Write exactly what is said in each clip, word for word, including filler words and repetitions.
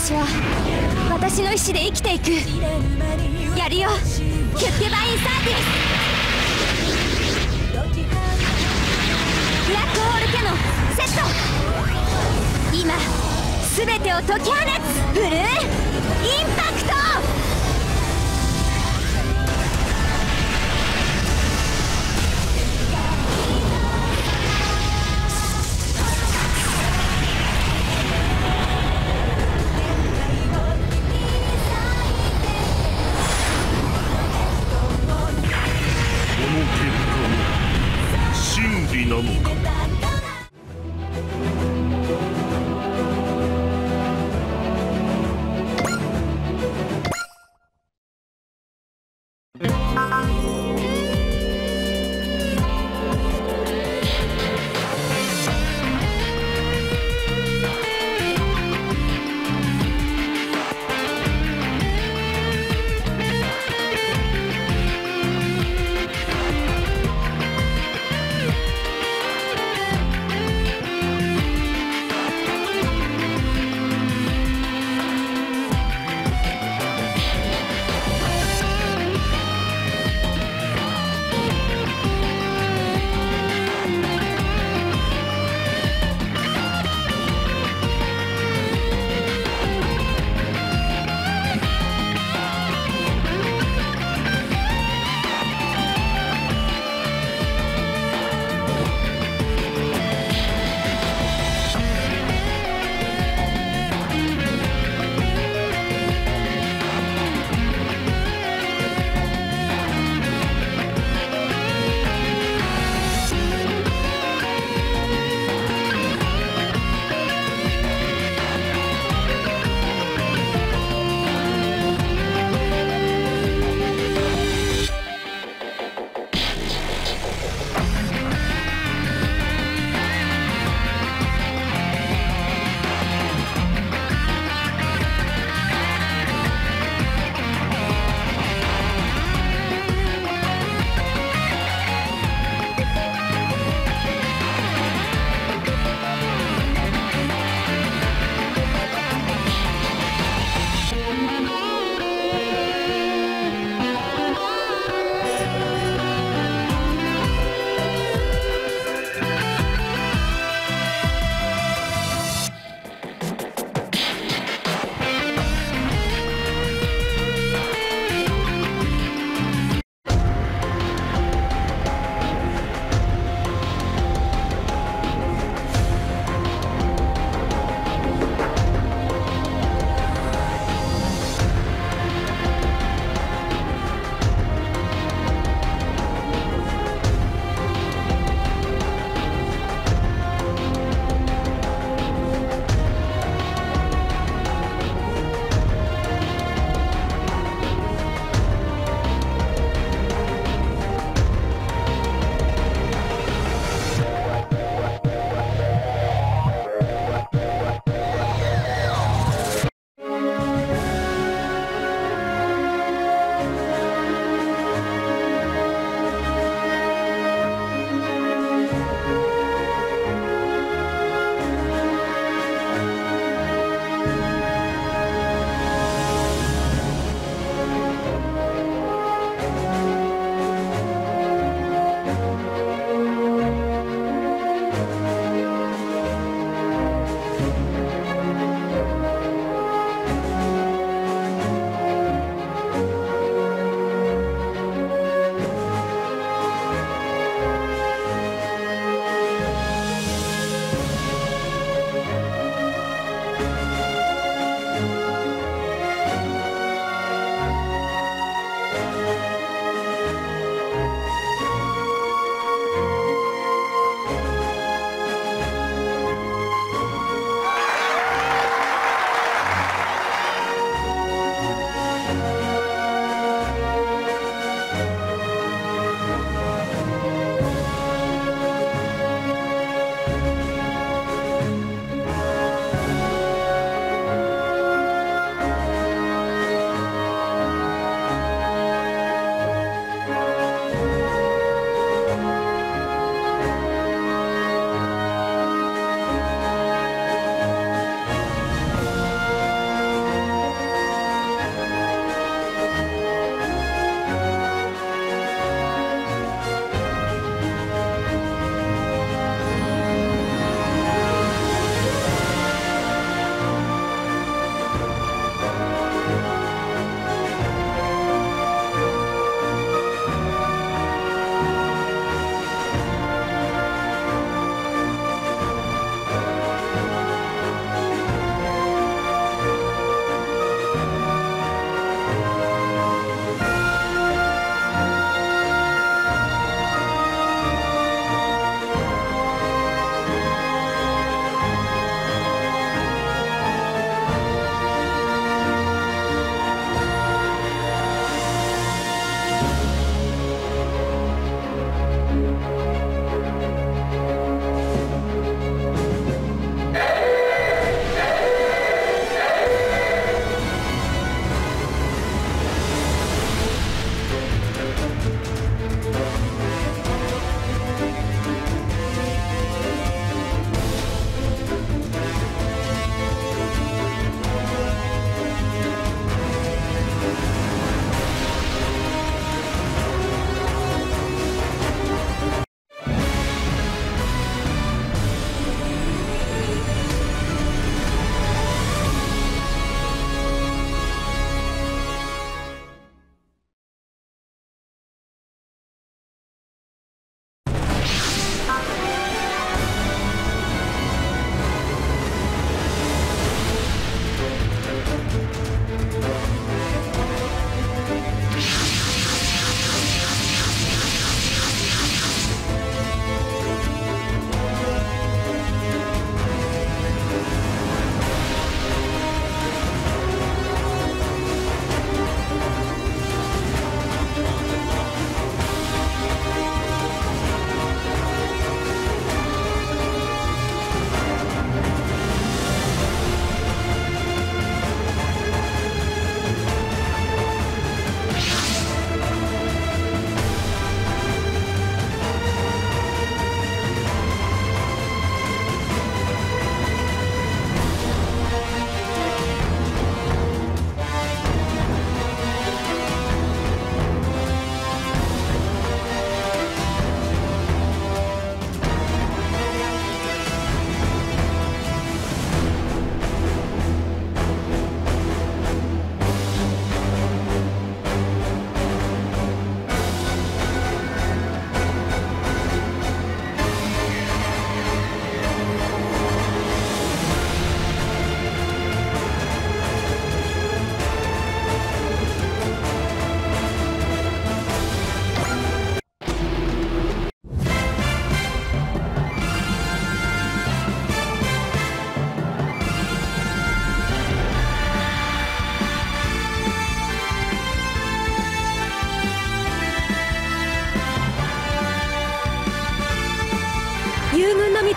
私は私の意志で生きていく。やるよ、ヒュッケバインサーティス。ブラックホールキャノンセット。今全てを解き放つ。ブルーインパクト。 なのか。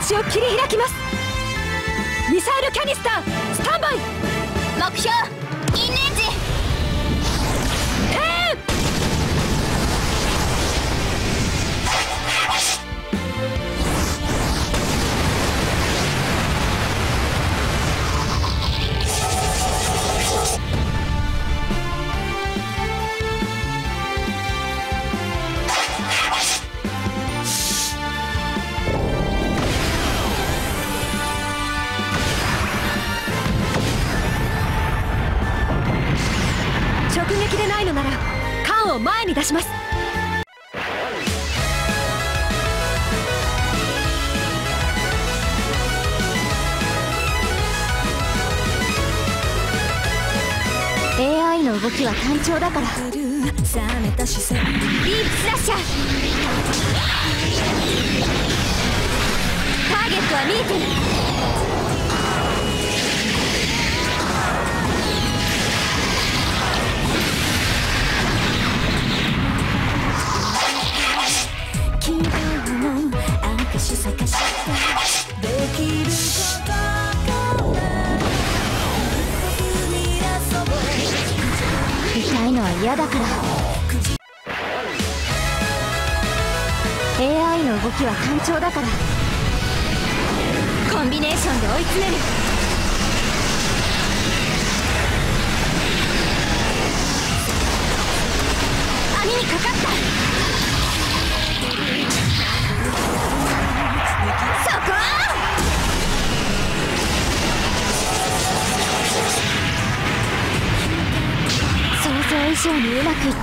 を切り開きます。ミサイルキャニスタースタンバイ。目標インレンジ。直撃でないのなら缶を前に出します。エーアイ の動きは単調だから。ビームスラッシャー。ターゲットは見えてる。痛いのは嫌だから。 エーアイ の動きは単調だから。コンビネーションで追い詰める。網にかかった。そこ！想像以上にうまくいった。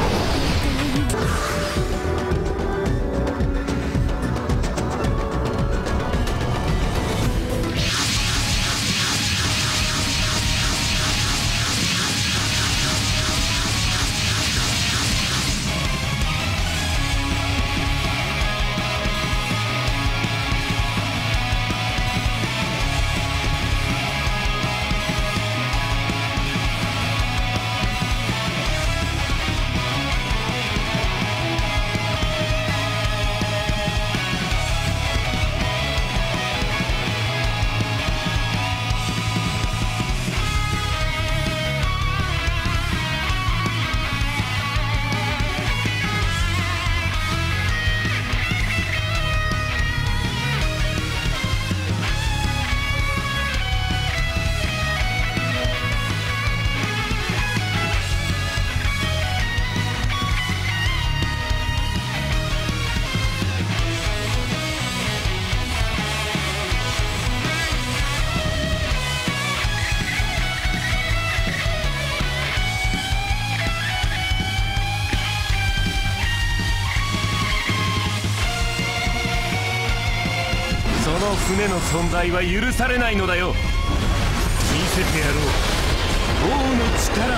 船の存在は許されないのだよ。見せてやろう王の力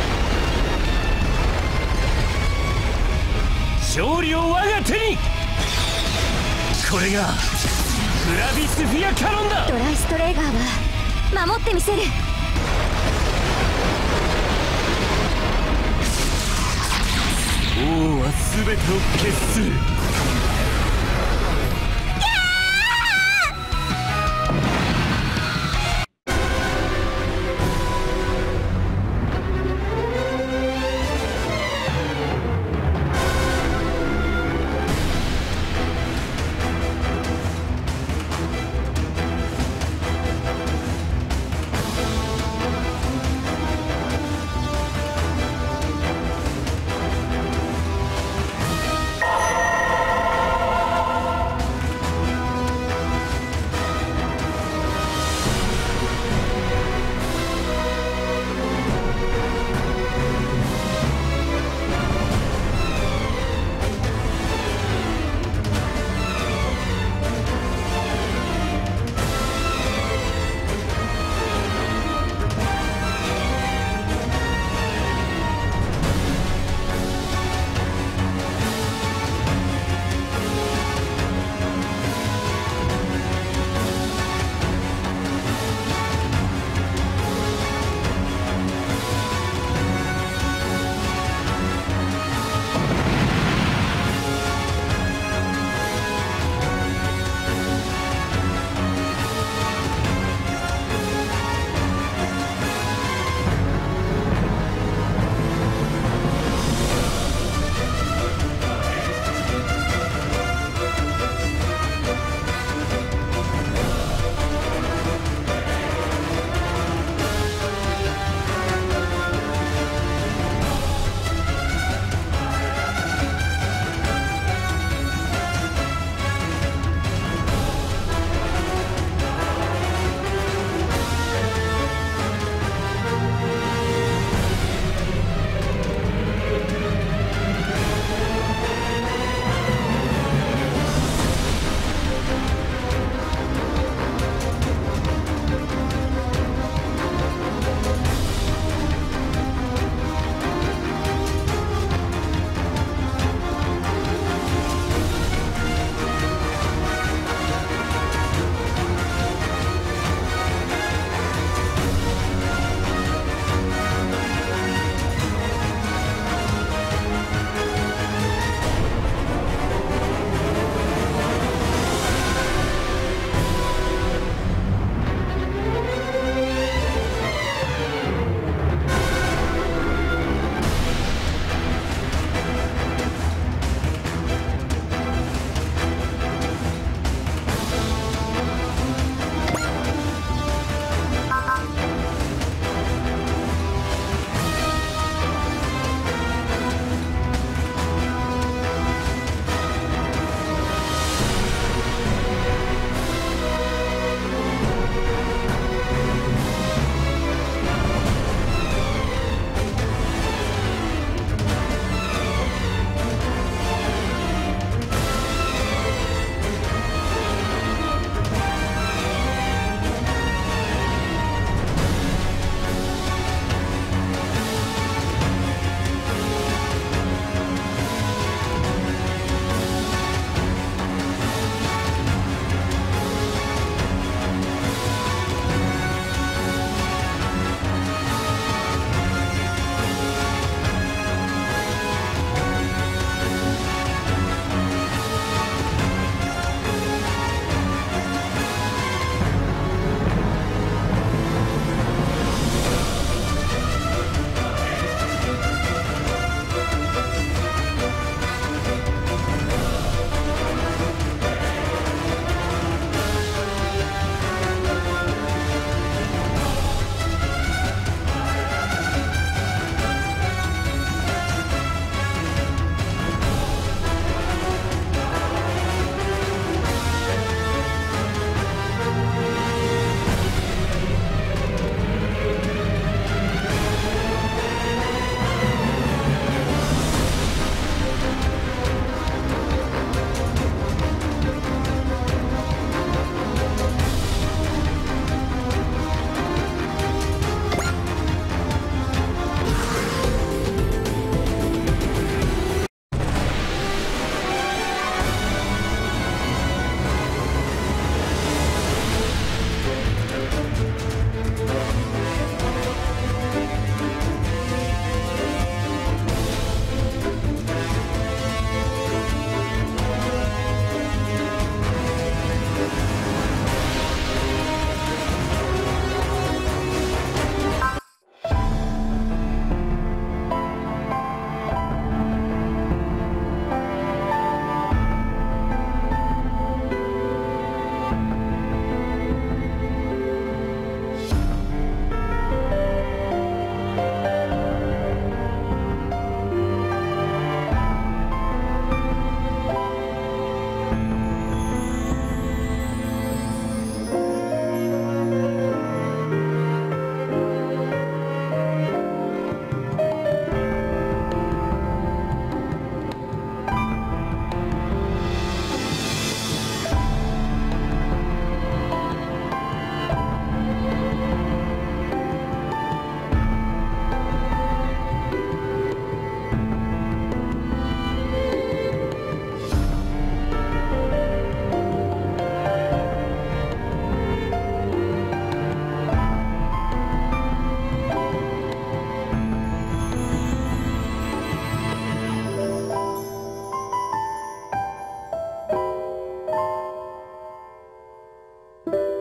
を。勝利を我が手に。これがグラビスフィアキャノンだ。 ドライストレーガーは守ってみせる。 王は全てを決する。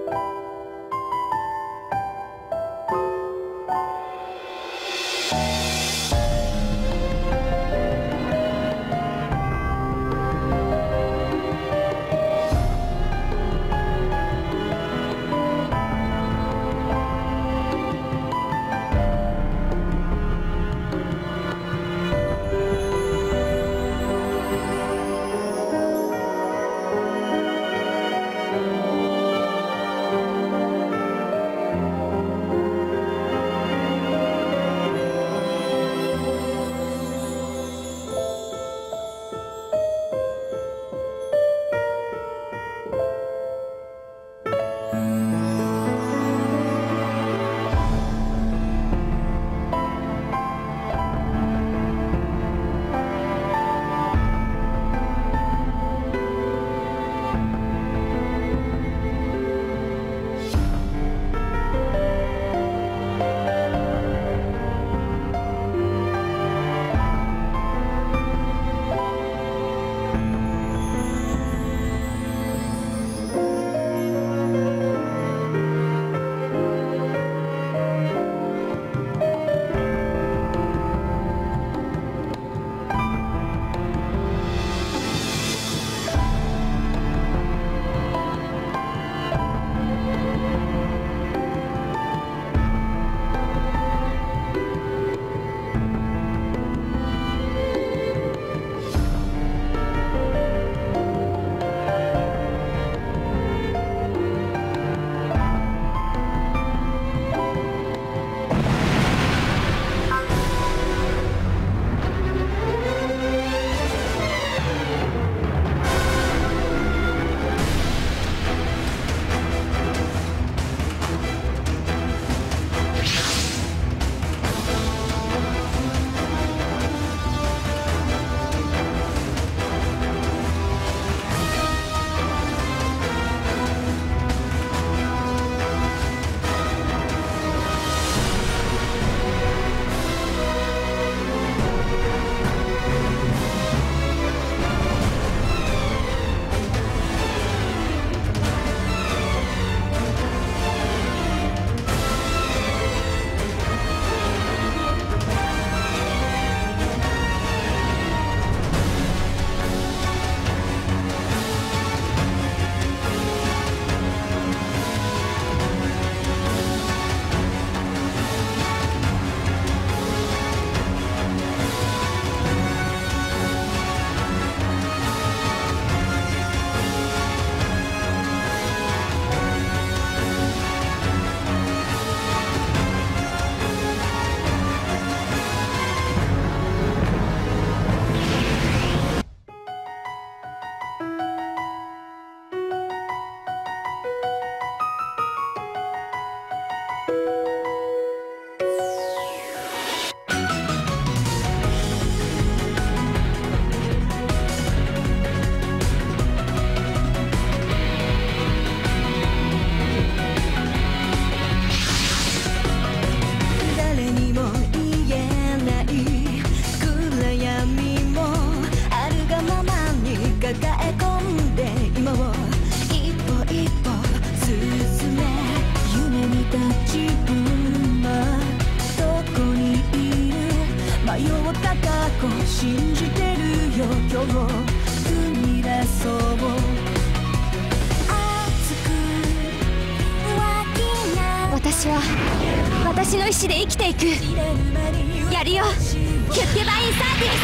私は私の意志で生きていく。やるよ、ヒュッケバインサーティス。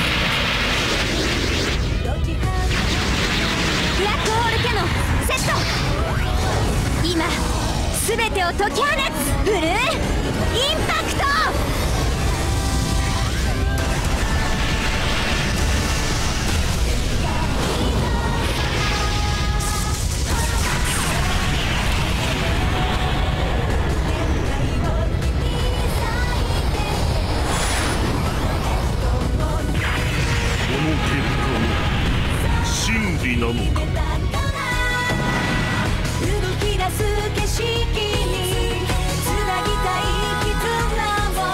ブラックホールキャノンセット。今すべてを解き放つ。ブルーインパクト。 なのか。動き出す景色につなぎたい絆を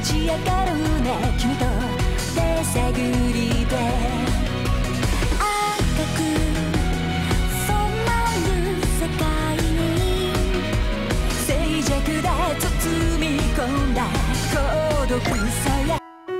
ち上がるね君と手探りで赤く染まる世界に静寂で包み込んだ孤独さや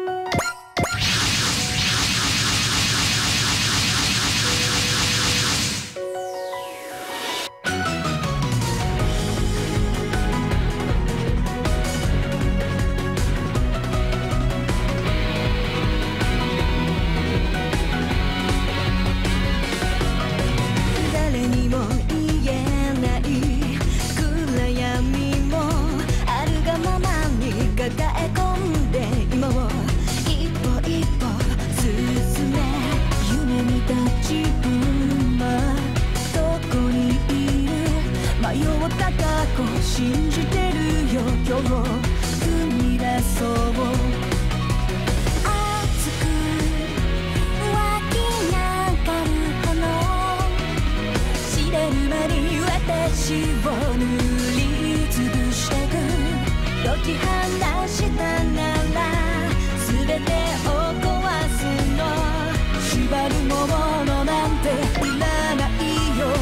信じてるよ今日踏み出そう熱く湧き上がる炎知れる間に私を塗りつぶしてく解き放したなら全てを壊すの縛るものなんていらないよ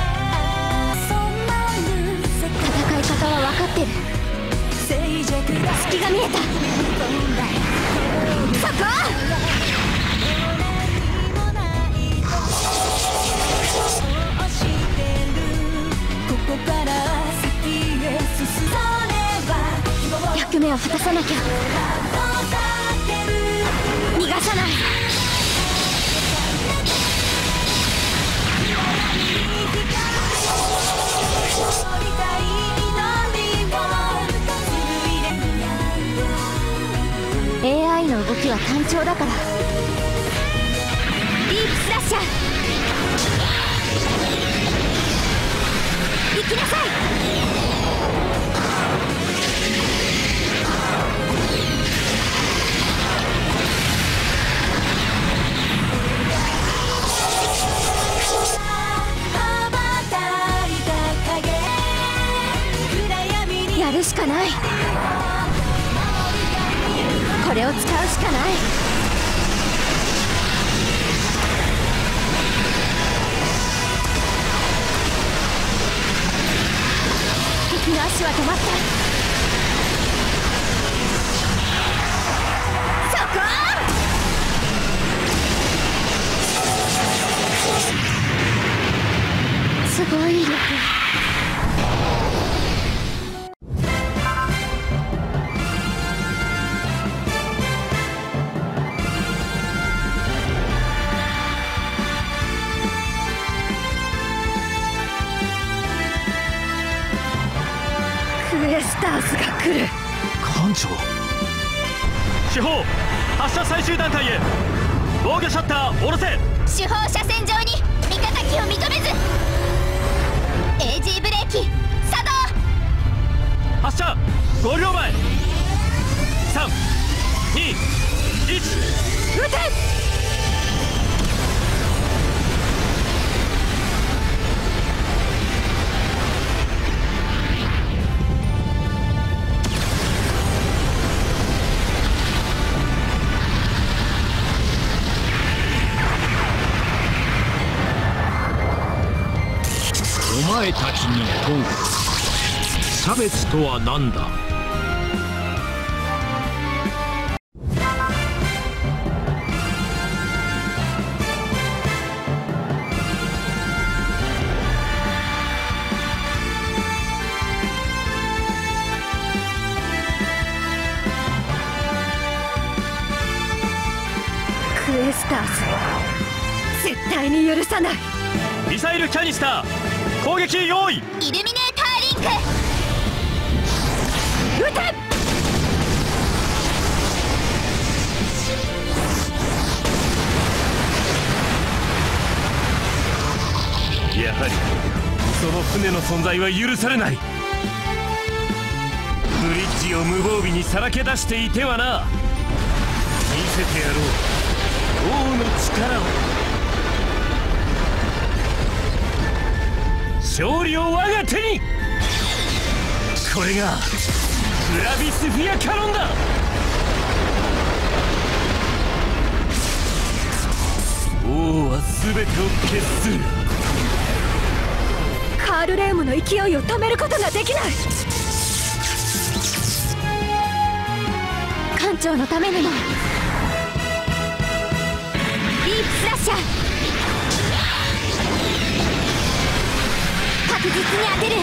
戦い方は分かってる隙が見えたそこここから先へ進む役目を果たさなきゃ逃がさないエーアイ の動きは単調だからディープスラッシャー行きなさいやるしかないこれを使うしかない敵の足は止まったそこすごい力クエスターズが来る艦長主砲発射最終段階へ防御シャッター下ろせ主砲車線上に味方機を認めず エージー ブレーキ作動発射ごびょうまえさんにいち撃てお前たちに問う差別とは何だ。 クエスターズ絶対に許さない。 ミサイルキャニスター攻撃用意。イルミネーターリンク撃て。 やはりその船の存在は許されない。ブリッジを無防備にさらけ出していてはな。見せてやろう王の力を。勝利を我が手に。これがグラビスフィアカノンだ。 王は全てを決する。 カールレームの勢いを止めることができない。艦長のためにもリープスラッシャー確実に当てる。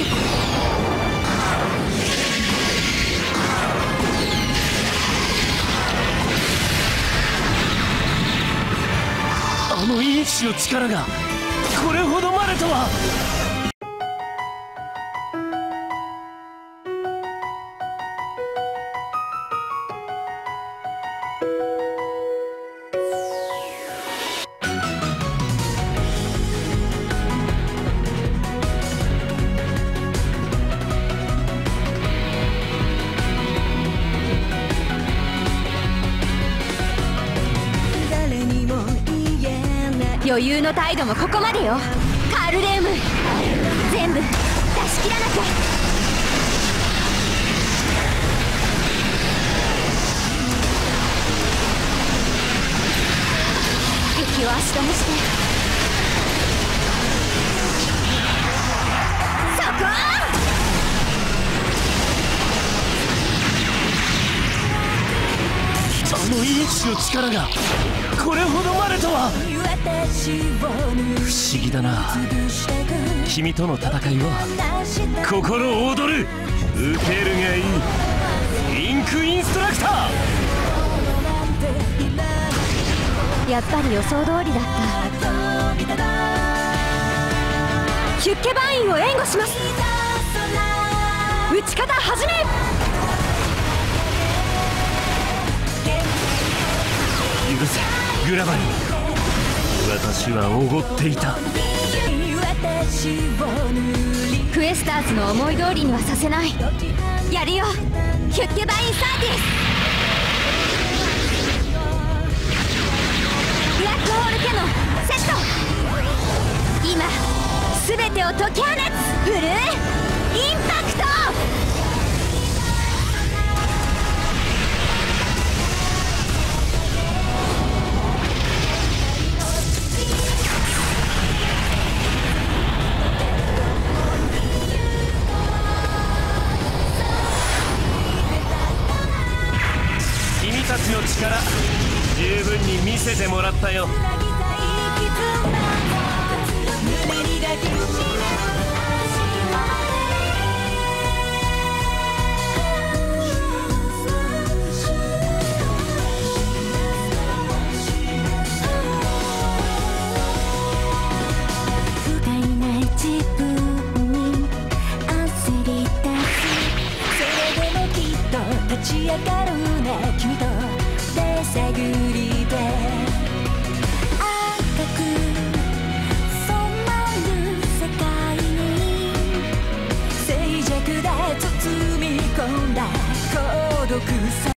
あの因子の力がこれほどまでとは。 余裕の態度もここまでよ。カールレーム全部出し切らなきゃ。敵を足止めしてそこ。 あの因子の力がこれほどまでとは。不思議だな。君との戦いは心躍る。受けるがいい。インクインストラクター。 やっぱり予想通りだった。ヒュッケバインを援護します。打ち方始め。 許せグラバリン。私はおごっていた。 クエスターズの思い通りにはさせない。やるよヒュッケバインサーティス。ブラックホールキャノンセット。今全てを解き放つ。フルインパクト。 君たちの力十分に見せてもらったよ。 立ち上がるね君と手探りで赤く染まる世界に静寂で包み込んだ孤独さ。